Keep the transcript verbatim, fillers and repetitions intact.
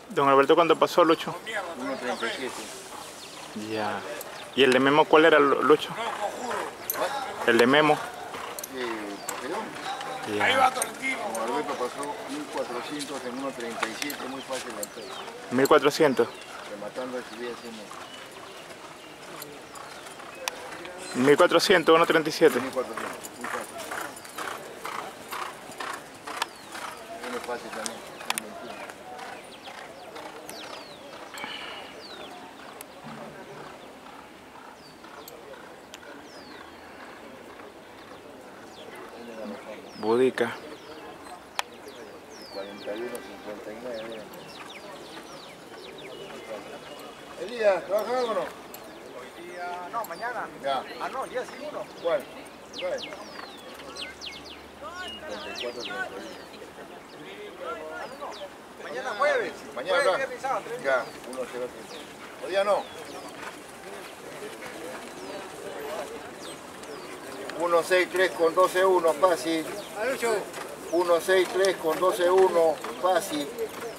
Don Alberto, ¿cuánto pasó, Lucho? uno treinta y siete. Ya. ¿Y el de Memo cuál era, Lucho? El de Memo. Eh, Perón. Ya. Don Alberto pasó mil cuatrocientos en uno treinta y siete, muy fácil la entrega. mil cuatrocientos. Rematando a subir haciendo mil cuatrocientos, uno treinta y siete. mil cuatrocientos, muy fácil. Es muy fácil también. Budica. cuarenta y uno cincuenta y nueve. Elías, ¿trabajás o no? Hoy día, no, mañana. Ya. Ah, no, el día sí uno. ¿Cuál? ¿Cuál? cincuenta y cuatro, treinta y uno. Mañana jueves. Mañana jueves, acá. viernes y sábado, tres Ya, uno cero tres. Hoy día no. uno seis tres con doce uno, fácil. uno seis tres con doce uno, fácil.